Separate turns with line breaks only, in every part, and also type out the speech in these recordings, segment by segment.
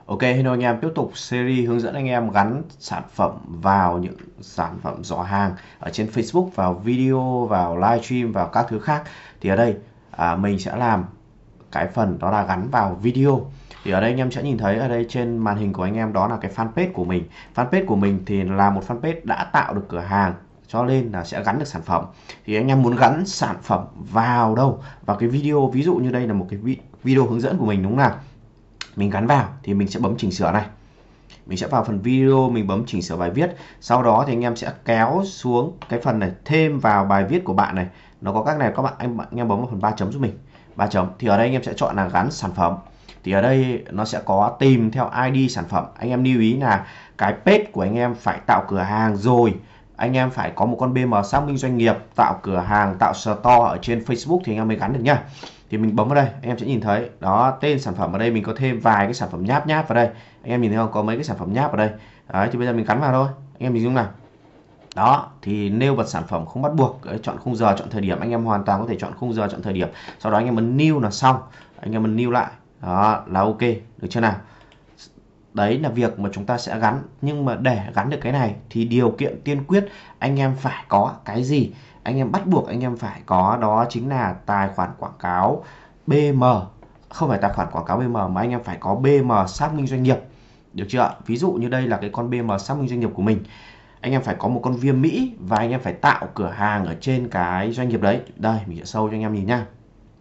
Ok, hello anh em, tiếp tục series hướng dẫn anh em gắn sản phẩm vào những sản phẩm giỏ hàng ở trên Facebook, vào video, vào livestream, vào các thứ khác. Thì ở đây mình sẽ làm cái phần đó là gắn vào video. Thì ở đây anh em sẽ nhìn thấy ở đây trên màn hình của anh em đó là cái fanpage của mình. Fanpage của mình thì là một fanpage đã tạo được cửa hàng, cho nên là sẽ gắn được sản phẩm. Thì anh em muốn gắn sản phẩm vào đâu? Vào cái video, ví dụ như đây là một cái video hướng dẫn của mình đúng không nào? Mình gắn vào thì mình sẽ bấm chỉnh sửa này, mình sẽ vào phần video, mình bấm chỉnh sửa bài viết. Sau đó thì anh em sẽ kéo xuống cái phần này, thêm vào bài viết của bạn này, nó có các này, các bạn anh em bấm vào phần 3 chấm giúp mình, 3 chấm. Thì ở đây anh em sẽ chọn là gắn sản phẩm. Thì ở đây nó sẽ có tìm theo ID sản phẩm. Anh em lưu ý là cái page của anh em phải tạo cửa hàng rồi, anh em phải có một con BM xác minh doanh nghiệp, tạo cửa hàng, tạo store ở trên Facebook thì anh em mới gắn được nhá. Thì mình bấm vào đây, anh em sẽ nhìn thấy đó, tên sản phẩm ở đây mình có thêm vài cái sản phẩm nháp nháp vào đây, anh em nhìn thấy không, có mấy cái sản phẩm nháp ở đây. Đấy, thì bây giờ mình gắn vào thôi, anh em nhìn dung nào. Đó, thì nêu bật sản phẩm không bắt buộc, chọn khung giờ, chọn thời điểm, anh em hoàn toàn có thể chọn khung giờ, chọn thời điểm. Sau đó anh em ấn new là xong, anh em ấn new lại, đó là ok, được chưa nào. Đấy là việc mà chúng ta sẽ gắn. Nhưng mà để gắn được cái này thì điều kiện tiên quyết anh em phải có cái gì? Anh em bắt buộc anh em phải có, đó chính là tài khoản quảng cáo BM. Không phải tài khoản quảng cáo BM mà anh em phải có BM xác minh doanh nghiệp. Được chưa? Ví dụ như đây là cái con BM xác minh doanh nghiệp của mình. Anh em phải có một con viêm Mỹ và anh em phải tạo cửa hàng ở trên cái doanh nghiệp đấy. Đây, mình sẽ show cho anh em nhìn nhá.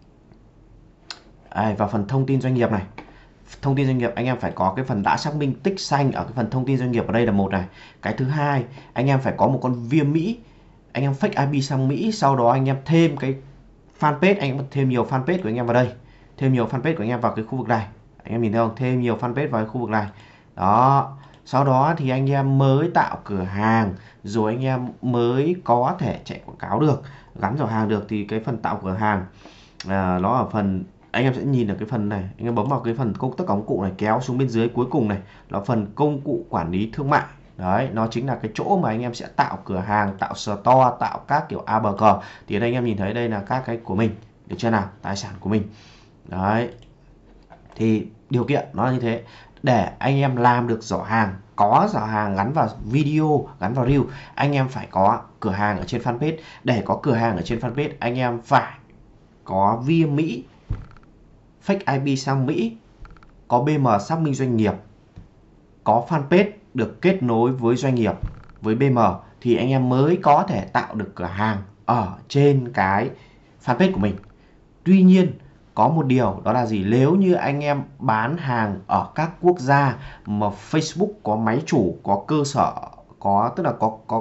Đây, vào phần thông tin doanh nghiệp này. Thông tin doanh nghiệp anh em phải có cái phần đã xác minh tích xanh ở cái phần thông tin doanh nghiệp ở đây là một này. Cái thứ hai, anh em phải có một con viêm Mỹ, anh em fake IP sang Mỹ, sau đó anh em thêm cái fanpage, anh em thêm nhiều fanpage của anh em vào đây, thêm nhiều fanpage của anh em vào cái khu vực này, anh em nhìn thấy không, thêm nhiều fanpage vào cái khu vực này. Đó, sau đó thì anh em mới tạo cửa hàng, rồi anh em mới có thể chạy quảng cáo được, gắn giỏ hàng được. Thì cái phần tạo cửa hàng nó ở phần, anh em sẽ nhìn được cái phần này, anh em bấm vào cái phần tất cả công cụ này, kéo xuống bên dưới cuối cùng này là phần công cụ quản lý thương mại. Đấy, nó chính là cái chỗ mà anh em sẽ tạo cửa hàng, tạo store, tạo các kiểu ABG. Thì ở đây anh em nhìn thấy đây là các cái của mình, được chưa nào, tài sản của mình. Đấy, thì điều kiện nó là như thế. Để anh em làm được giỏ hàng, có giỏ hàng gắn vào video, gắn vào reel, anh em phải có cửa hàng ở trên fanpage. Để có cửa hàng ở trên fanpage, anh em phải có via Mỹ, fake IP sang Mỹ, có BM xác minh doanh nghiệp, có fanpage được kết nối với doanh nghiệp, với BM, thì anh em mới có thể tạo được cửa hàng ở trên cái fanpage của mình. Tuy nhiên có một điều đó là gì? Nếu như anh em bán hàng ở các quốc gia mà Facebook có máy chủ, có cơ sở, có tức là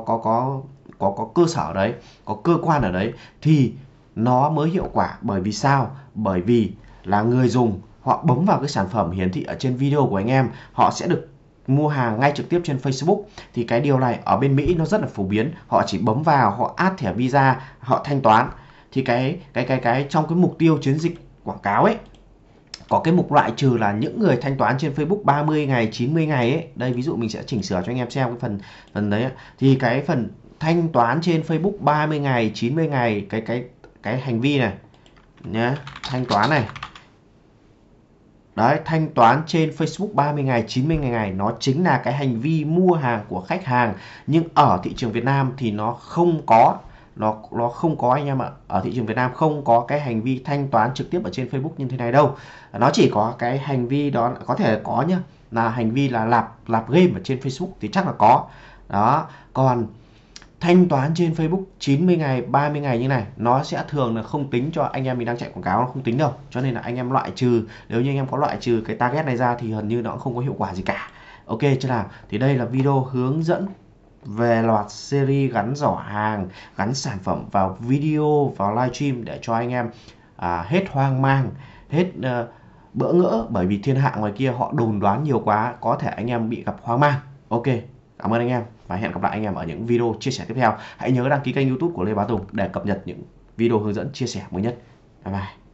có cơ sở ở đấy, có cơ quan ở đấy thì nó mới hiệu quả. Bởi vì sao? Bởi vì là người dùng họ bấm vào cái sản phẩm hiển thị ở trên video của anh em, họ sẽ được mua hàng ngay trực tiếp trên Facebook. Thì cái điều này ở bên Mỹ nó rất là phổ biến, họ chỉ bấm vào, họ add thẻ Visa, họ thanh toán. Thì cái trong cái mục tiêu chiến dịch quảng cáo ấy, có cái mục loại trừ là những người thanh toán trên Facebook 30 ngày, 90 ngày ấy. Đây ví dụ mình sẽ chỉnh sửa cho anh em xem cái phần đấy ấy. Thì cái phần thanh toán trên Facebook 30 ngày, 90 ngày, cái hành vi này nhá, thanh toán này. Đấy, thanh toán trên Facebook 30 ngày, 90 ngày nó chính là cái hành vi mua hàng của khách hàng. Nhưng ở thị trường Việt Nam thì nó không có, nó không có anh em ạ. Ở thị trường Việt Nam không có cái hành vi thanh toán trực tiếp ở trên Facebook như thế này đâu. Nó chỉ có cái hành vi đó, có thể có nhá, là hành vi là lạp game ở trên Facebook thì chắc là có. Đó, còn thanh toán trên Facebook 90 ngày, 30 ngày như này nó sẽ thường là không tính cho anh em mình đang chạy quảng cáo, nó không tính đâu. Cho nên là anh em loại trừ, nếu như anh em có loại trừ cái target này ra thì gần như nó cũng không có hiệu quả gì cả. Ok chưa nào? Thì đây là video hướng dẫn về loạt series gắn giỏ hàng, gắn sản phẩm vào video, vào livestream để cho anh em hết hoang mang, hết bỡ ngỡ. Bởi vì thiên hạ ngoài kia họ đồn đoán nhiều quá, có thể anh em bị gặp hoang mang. Ok, cảm ơn anh em và hẹn gặp lại anh em ở những video chia sẻ tiếp theo. Hãy nhớ đăng ký kênh YouTube của Lê Bá Tùng để cập nhật những video hướng dẫn chia sẻ mới nhất. Bye bye.